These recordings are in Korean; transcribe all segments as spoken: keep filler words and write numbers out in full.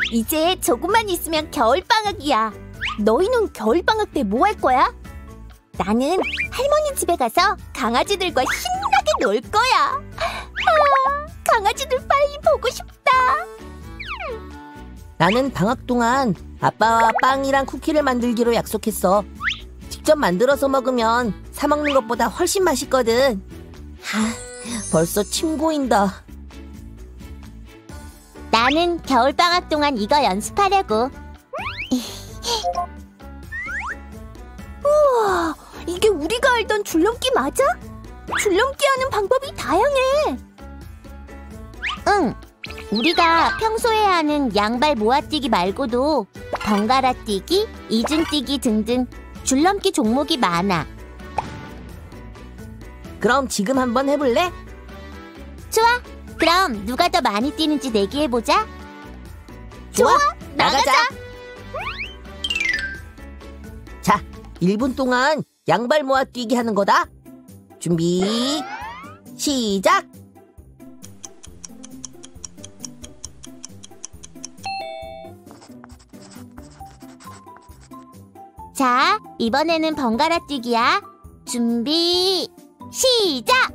이제 조금만 있으면 겨울방학이야. 너희는 겨울방학 때 뭐 할 거야? 나는 할머니 집에 가서 강아지들과 신나게 놀 거야. 아, 강아지들 빨리 보고 싶다. 나는 방학 동안 아빠와 빵이랑 쿠키를 만들기로 약속했어. 직접 만들어서 먹으면 사 먹는 것보다 훨씬 맛있거든. 하, 벌써 침 고인다. 나는 겨울방학 동안 이거 연습하려고. 우와, 이게 우리가 알던 줄넘기 맞아? 줄넘기 하는 방법이 다양해. 응, 우리가 평소에 하는 양발 모아뛰기 말고도 번갈아 뛰기, 이중뛰기 등등 줄넘기 종목이 많아. 그럼 지금 한번 해볼래? 좋아, 그럼 누가 더 많이 뛰는지 내기해보자. 좋아, 좋아, 나가자. 나가자. 자, 일 분 동안 양발 모아 뛰기 하는 거다. 준비, 시작! 자, 이번에는 번갈아 뛰기야. 준비, 시작!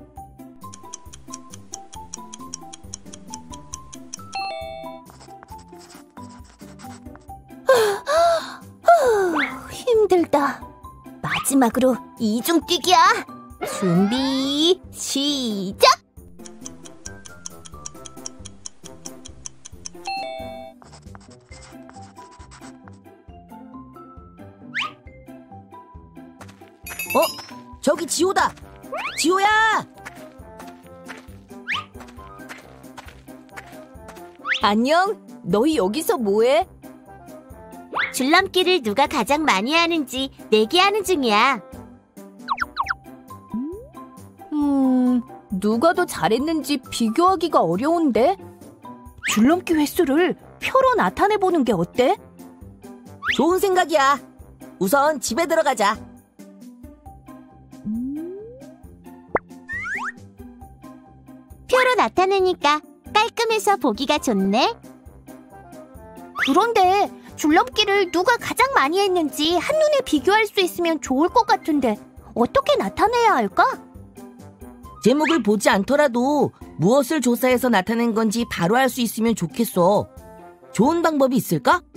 힘들다. 마지막으로 이중 뛰기야. 준비, 시작! 어? 저기 지호다! 지호야! 안녕, 너희 여기서 뭐해? 줄넘기를 누가 가장 많이 하는지 내기하는 중이야. 음, 누가 더 잘했는지 비교하기가 어려운데? 줄넘기 횟수를 표로 나타내보는 게 어때? 좋은 생각이야. 우선 집에 들어가자. 표로 나타내니까 깔끔해서 보기가 좋네. 그런데 줄넘기를 누가 가장 많이 했는지 한눈에 비교할 수 있으면 좋을 것 같은데 어떻게 나타내야 할까? 제목을 보지 않더라도 무엇을 조사해서 나타낸 건지 바로 알 수 있으면 좋겠어. 좋은 방법이 있을까?